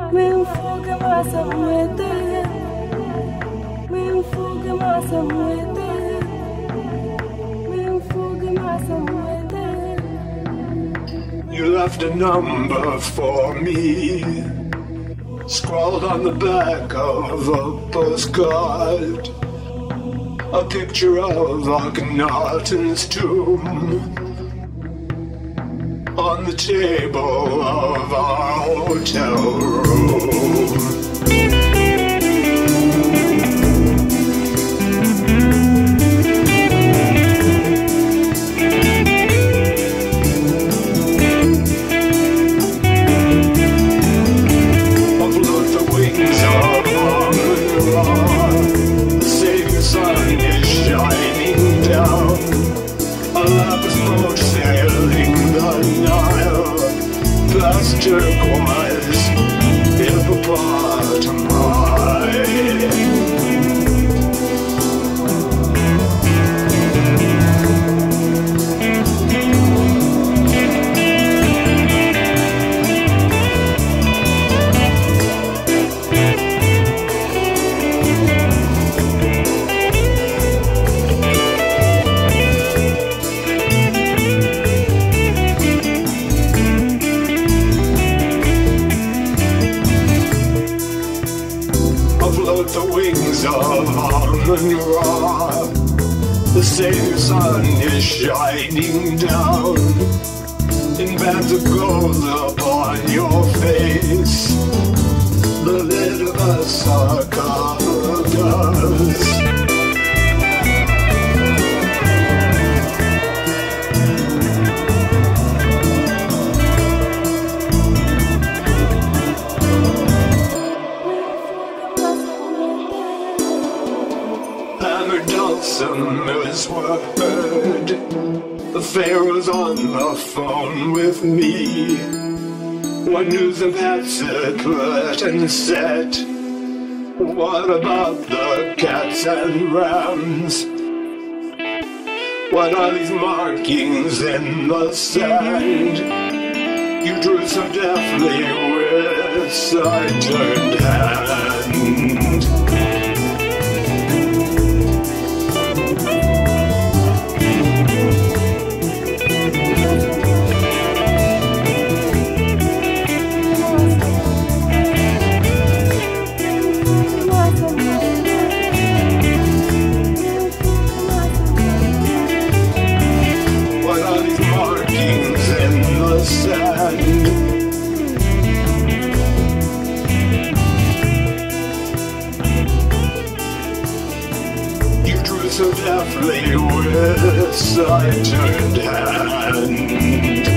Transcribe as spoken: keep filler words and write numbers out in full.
You left a number for me, scrawled on the back of a postcard, a picture of Akhenaten's tomb on the table of our hotel room. Turquoise hippopotami. The wings of Amun-Ra, the same sun is shining down in bands of gold upon your face, the lid of a sarcophagus. Dulcimers were heard. The pharaoh's on the phone with me. What news of Hatshepsut and Set? What about the cats and rams? What are these markings in the sand? You drew so deftly with side-turned hand. So deftly with side-turned hand.